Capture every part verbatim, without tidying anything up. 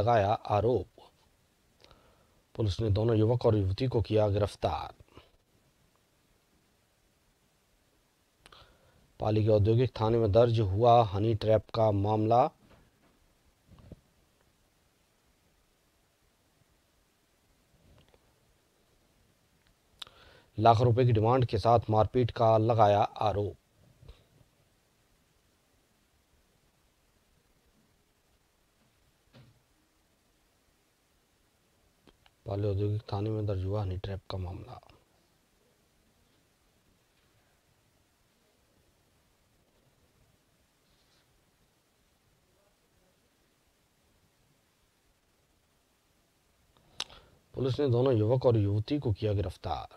लगाया आरोप। पुलिस ने दोनों युवक और युवती को किया गिरफ्तार। पाली के औद्योगिक थाने में दर्ज हुआ हनी ट्रैप का मामला। लाख रुपए की डिमांड के साथ मारपीट का लगाया आरोप। पाली औद्योगिक थाने में दर्ज हुआ हनी ट्रैप का मामला। पुलिस ने दोनों युवक और युवती को किया गिरफ्तार।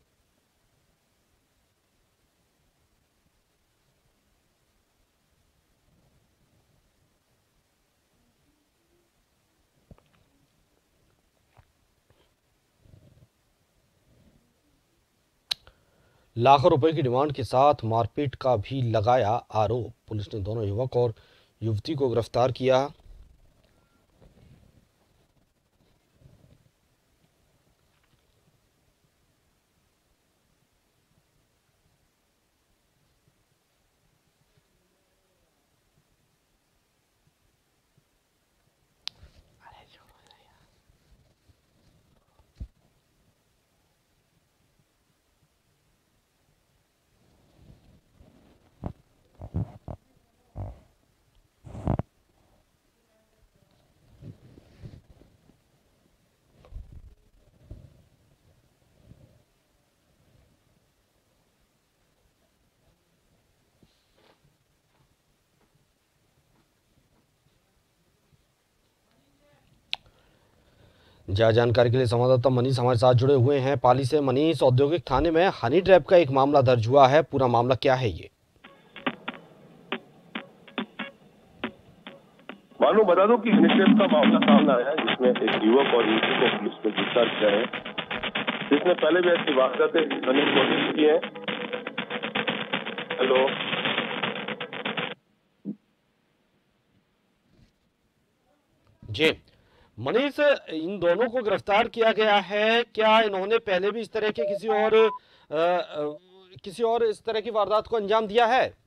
लाखों रुपए की डिमांड के साथ मारपीट का भी लगाया आरोप। पुलिस ने दोनों युवक और युवती को गिरफ्तार किया। ज्यादा जानकारी के लिए संवाददाता मनीष हमारे साथ जुड़े हुए हैं पाली से। मनीष, औद्योगिक थाने में हनी ट्रैप का एक मामला दर्ज हुआ है, पूरा मामला क्या है ये? मानो बता दो कि हनी ट्रैप का मामला सामने आया है, जिसमें एक युवक और युवती को पुलिस ने गिरफ्तार किया है, जिसने पहले भी ऐसी वारदातें करने की कोशिश की है। हेलो जी मनीष, इन दोनों को गिरफ्तार किया गया है। क्या इन्होंने पहले भी इस तरह के किसी और आ, आ, किसी और इस तरह की वारदात को अंजाम दिया है?